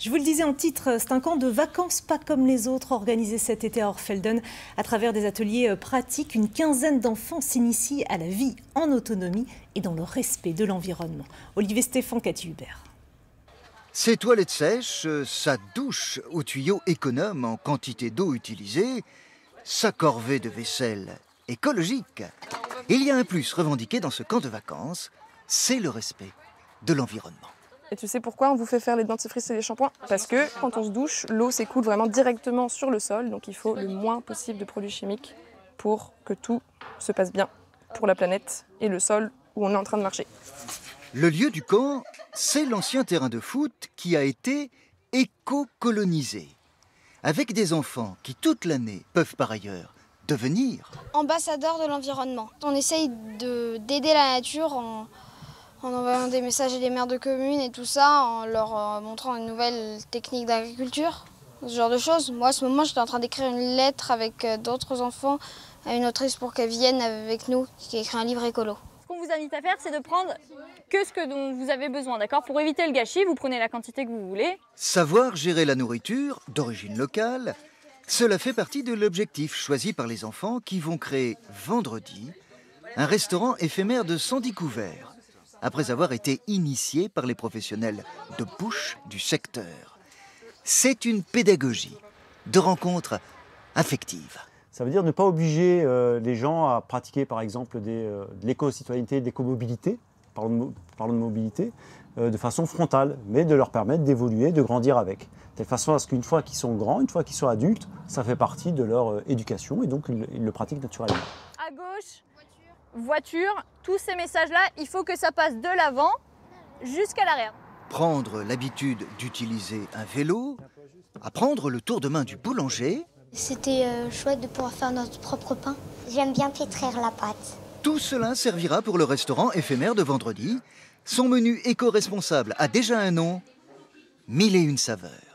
Je vous le disais en titre, c'est un camp de vacances pas comme les autres organisé cet été à Orpheldon. À travers des ateliers pratiques, une quinzaine d'enfants s'initient à la vie en autonomie et dans le respect de l'environnement. Olivier Stéphane, Cathy Hubert. Ses toilettes sèches, sa douche au tuyau économe en quantité d'eau utilisée, sa corvée de vaisselle écologique. Il y a un plus revendiqué dans ce camp de vacances, c'est le respect de l'environnement. Et tu sais pourquoi on vous fait faire les dentifrices et les shampoings? Parce que quand on se douche, l'eau s'écoule vraiment directement sur le sol, donc il faut le moins possible de produits chimiques pour que tout se passe bien pour la planète et le sol où on est en train de marcher. Le lieu du camp, c'est l'ancien terrain de foot qui a été éco-colonisé, avec des enfants qui toute l'année peuvent par ailleurs devenir ambassadeurs de l'environnement. On essaye d'aider la nature en envoyant des messages à des maires de communes et tout ça, en leur montrant une nouvelle technique d'agriculture, ce genre de choses. Moi, à ce moment, j'étais en train d'écrire une lettre avec d'autres enfants à une autrice pour qu'elle vienne avec nous, qui a écrit un livre écolo. Ce qu'on vous invite à faire, c'est de prendre que ce dont vous avez besoin, d'accord? Pour éviter le gâchis, vous prenez la quantité que vous voulez. Savoir gérer la nourriture d'origine locale, cela fait partie de l'objectif choisi par les enfants qui vont créer vendredi un restaurant éphémère de 110 couverts, après avoir été initiés par les professionnels de bouche du secteur. C'est une pédagogie de rencontres affectives. Ça veut dire ne pas obliger les gens à pratiquer par exemple de l'éco-citoyenneté, de l'éco-mobilité, parlons de mobilité, de façon frontale, mais de leur permettre d'évoluer, de grandir avec. De telle façon à ce qu'une fois qu'ils sont grands, une fois qu'ils sont adultes, ça fait partie de leur éducation et donc ils le pratiquent naturellement. À gauche, voiture, tous ces messages-là, il faut que ça passe de l'avant jusqu'à l'arrière. Prendre l'habitude d'utiliser un vélo, apprendre le tour de main du boulanger. C'était chouette de pouvoir faire notre propre pain. J'aime bien pétrir la pâte. Tout cela servira pour le restaurant éphémère de vendredi. Son menu éco-responsable a déjà un nom, 1001 saveurs.